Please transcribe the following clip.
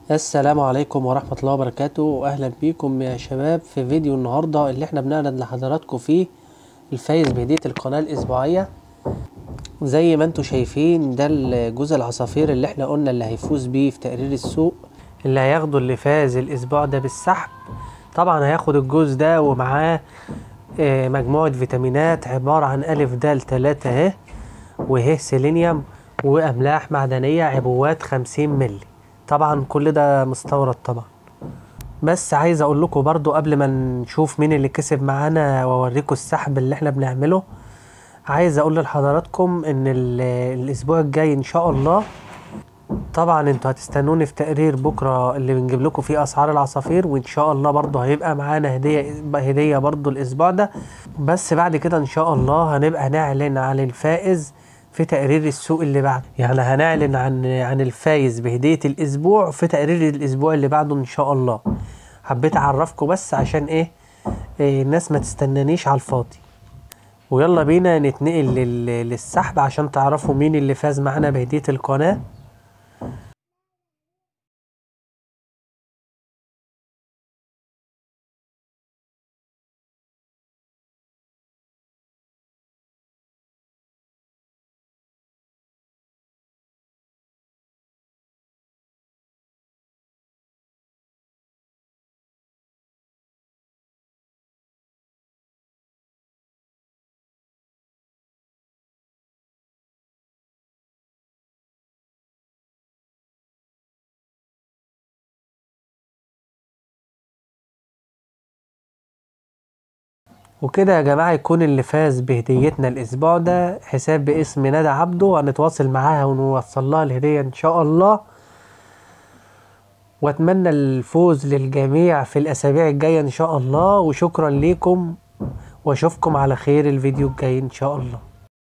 السلام عليكم ورحمة الله وبركاته، واهلا بيكم يا شباب في فيديو النهاردة اللي احنا بنعرض لحضراتكم فيه الفايز بهدية القناة الاسبوعية. زي ما انتم شايفين ده جوز العصافير اللي احنا قلنا اللي هيفوز بيه في تقرير السوق، اللي هياخده اللي فاز الاسبوع ده بالسحب. طبعا هياخد الجوز ده ومعاه مجموعة فيتامينات عبارة عن ألف د 3 اهي، وه سيلينيوم، وأملاح معدنية عبوات 50 مللي. طبعا كل ده مستورد طبعا. بس عايز اقول لكم برضو قبل ما نشوف مين اللي كسب معانا واوريكم السحب اللي احنا بنعمله، عايز اقول لحضراتكم ان الاسبوع الجاي ان شاء الله، طبعا انتوا هتستنوني في تقرير بكره اللي بنجيب لكم فيه اسعار العصافير، وان شاء الله برضو هيبقى معانا هديه برضو الاسبوع ده. بس بعد كده ان شاء الله هنبقى نعلن عن الفائز في تقرير السوق اللي بعده، يعني هنعلن عن الفايز بهدية الاسبوع في تقرير الاسبوع اللي بعده ان شاء الله. حبيت اعرفكم بس عشان الناس ما تستنانيش على الفاضي. ويلا بينا نتنقل للسحب عشان تعرفوا مين اللي فاز معانا بهدية القناة. وكده يا جماعة يكون اللي فاز بهديتنا الأسبوع ده حساب باسم ندى عبده، هنتواصل معاها ونوصل لها الهدية إن شاء الله. وأتمنى الفوز للجميع في الأسابيع الجاية إن شاء الله، وشكرا ليكم وأشوفكم على خير الفيديو الجاي إن شاء الله.